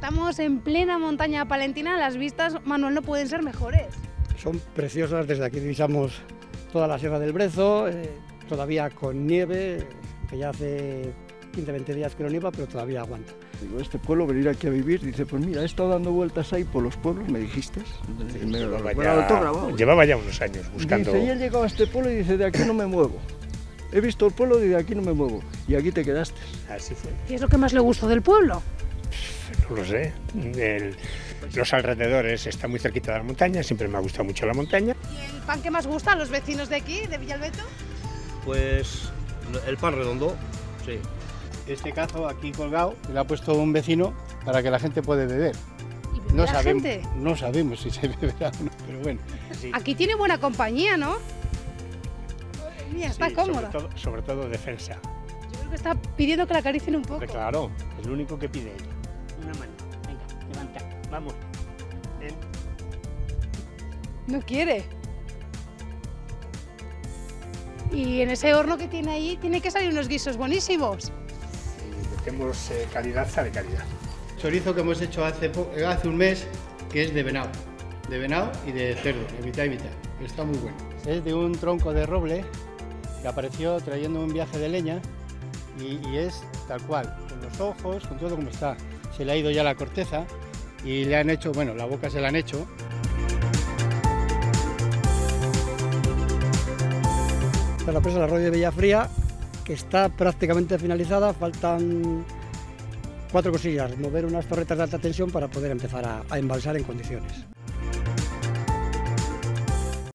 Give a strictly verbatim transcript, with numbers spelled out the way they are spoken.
Estamos en plena montaña palentina, las vistas, Manuel, no pueden ser mejores. Son preciosas, desde aquí divisamos toda la Sierra del Brezo, eh, todavía con nieve, que ya hace quince a veinte días que no nieva, pero todavía aguanta. Digo, este pueblo, venir aquí a vivir, dice, pues mira, he estado dando vueltas ahí por los pueblos, me dijiste. Sí, me, llevaba, me ya, lo tengo grabado. llevaba ya unos años buscando... Dice, y él llegaba a este pueblo y dice, de aquí no me muevo. He visto el pueblo y de aquí no me muevo. Y aquí te quedaste. Así fue. ¿Qué es lo que más le gustó del pueblo? No lo sé. El, los alrededores está muy cerquita de la montaña, siempre me ha gustado mucho la montaña. ¿Y el pan que más gusta a los vecinos de aquí, de Villalbeto? Pues el pan redondo, sí. Este cazo aquí colgado le ha puesto un vecino para que la gente pueda beber. ¿Y bebe No la sabemos, gente? no sabemos si se beberá o no, pero bueno. Sí, Aquí tiene buena compañía, ¿no? Mira, está sí, cómoda. Sobre todo, sobre todo defensa. Yo creo que está pidiendo que la acaricien un poco. Porque claro, es lo único que pide ella. Una mano, venga, levanta, vamos. Ven. No quiere. Y en ese horno que tiene ahí tiene que salir unos guisos buenísimos. Si metemos eh, calidad, sale calidad. Chorizo que hemos hecho hace, hace un mes, que es de venado, de venado y de cerdo, de mitad y mitad. Está muy bueno. Es de un tronco de roble que apareció trayendo un viaje de leña y, y es tal cual, con los ojos, con todo como está. Se le ha ido ya la corteza y le han hecho, bueno, la boca se la han hecho. Esta es la presa del Arroyo de Bellafría, que está prácticamente finalizada, faltan cuatro cosillas, mover unas torretas de alta tensión para poder empezar a, a embalsar en condiciones.